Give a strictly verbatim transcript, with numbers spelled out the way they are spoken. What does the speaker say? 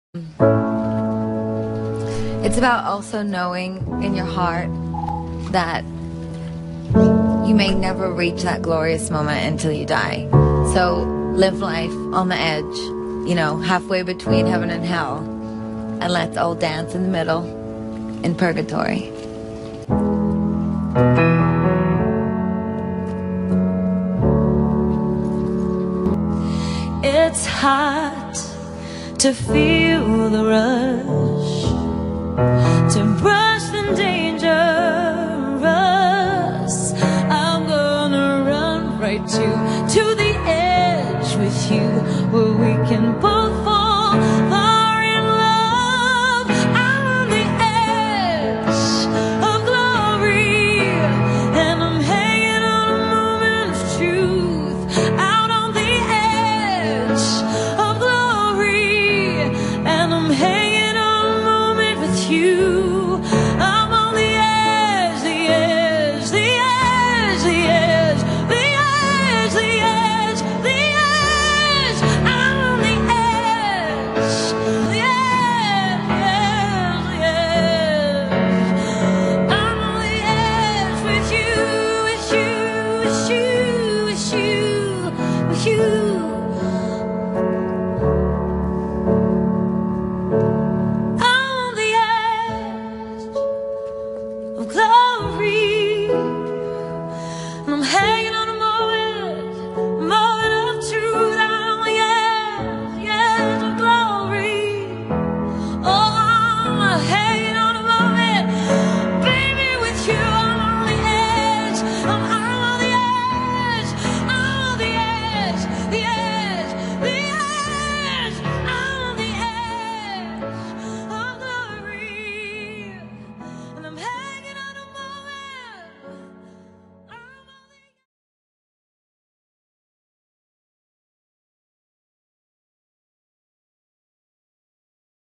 It's about also knowing in your heart that you may never reach that glorious moment until you die. So live life on the edge, you know, halfway between heaven and hell, and let's all dance in the middle in purgatory. It's hard to feel the rush, to run